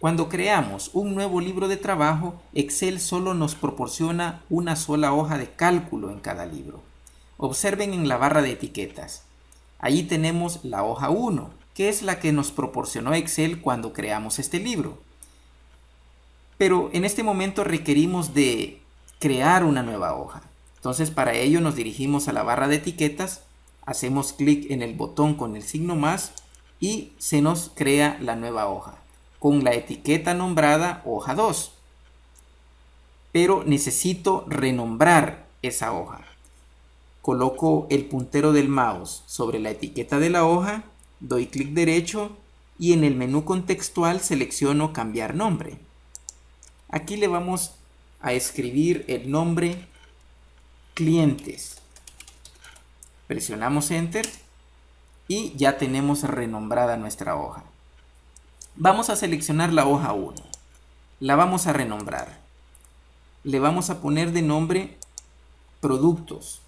Cuando creamos un nuevo libro de trabajo, Excel solo nos proporciona una sola hoja de cálculo en cada libro. Observen en la barra de etiquetas. Allí tenemos la hoja 1, que es la que nos proporcionó Excel cuando creamos este libro. Pero en este momento requerimos de crear una nueva hoja. Entonces para ello nos dirigimos a la barra de etiquetas, hacemos clic en el botón con el signo más y se nos crea la nueva hoja con la etiqueta nombrada hoja 2. Pero necesito renombrar esa hoja. Coloco el puntero del mouse sobre la etiqueta de la hoja, doy clic derecho y en el menú contextual selecciono cambiar nombre. Aquí le vamos a escribir el nombre clientes. Presionamos Enter y ya tenemos renombrada nuestra hoja. Vamos a seleccionar la hoja 1. La vamos a renombrar. Le vamos a poner de nombre productos.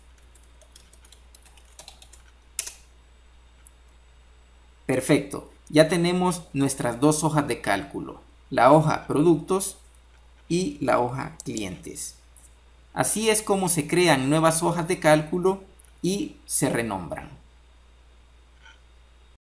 Perfecto. Ya tenemos nuestras dos hojas de cálculo. La hoja productos y la hoja clientes. Así es como se crean nuevas hojas de cálculo y se renombran.